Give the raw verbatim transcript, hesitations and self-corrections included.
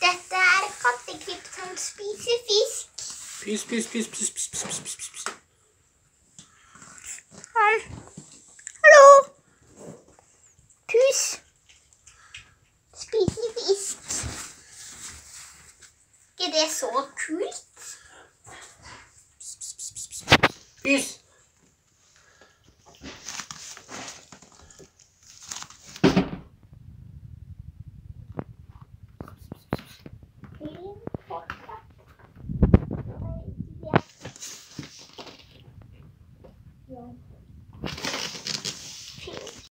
Dette er kattekrypt som spiser fisk. Pys, pys, pys, pys, pys, pys, pys, pys, pys. Han. Hallo. Pus. Spiser fisk. Er det så kult? Pys.